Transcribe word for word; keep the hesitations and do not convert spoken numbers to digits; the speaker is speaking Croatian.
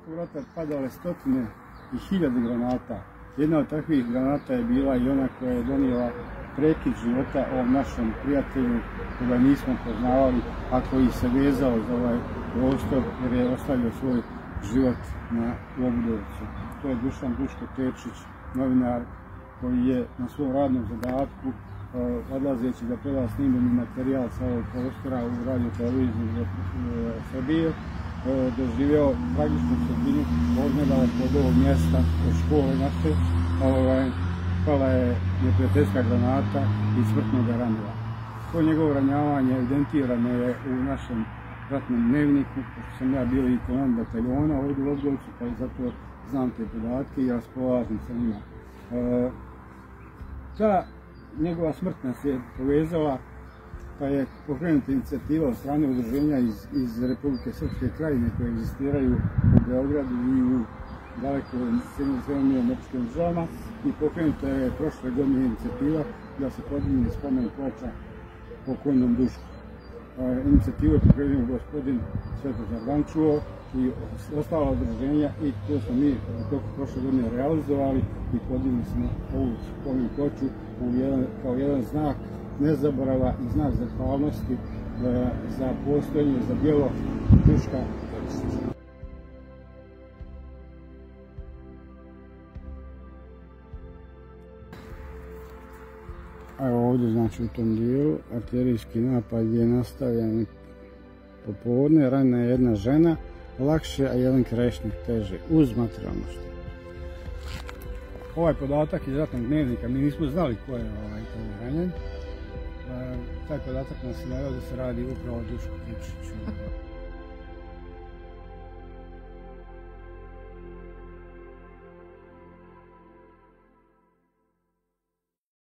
toku rata padale stotine i hiljade granata. Jedna od takvih granata je bila i ona koja je donijela prekid života ovom našem prijatelju koga nismo poznavali, a koji se vezao za ovaj prostor jer je ostavio svoj život na Obudovcu. To je Dušan Duško Tepšić, novinar koji je na svom radnom zadatku odlazeći da preda snimljeni materijal sa ovog prostora u radio televiziju Srbije doživio tragičnu sudbinu odnedaleko od ovog mjesta, od škole naše. Pala je neprijateljska granata i smrtno ga ranila. To njegovo ranjavanje evidentirano je u našem ratnom dnevniku, pošto sam ja bio i komandant bataljona ovdje u Obudovcu, pa i zato znam te podatke i raspolažem sa njima. Ta njegova smrt nas je povezala, pa je pokrenuta inicijativa od strane udruženja iz, iz Republike Srpske Krajine koje egzistiraju u Beogradu i u daleko Sjedinjenim Američkim Državama i pokrenuta je prošle godine inicijativa da se podigne spomen ploča pokojnom Dušku. Inicijativu je pokrenuo gospodin Svetozar Vančuo i ostala udruženja i to smo mi toku prošle godine realizovali i podigli smo ovu spomen ploču kao jedan znak nezaborava i znak zahvalnosti za postojanje, za djelo Duška Tepšića. Evo ovdje, znači u tom dijelu, artiljerijski napad je nastavljen popodne, ranjena je jedna žena, lakše, a jedan krajišnik teže, uz materijalnu štetu. Ovaj podatak iz ratnog dnevnika, mi nismo znali ko je ovaj ranjen. Taj podatak nas je naveo da se radi upravo o Dušku Tepšiću.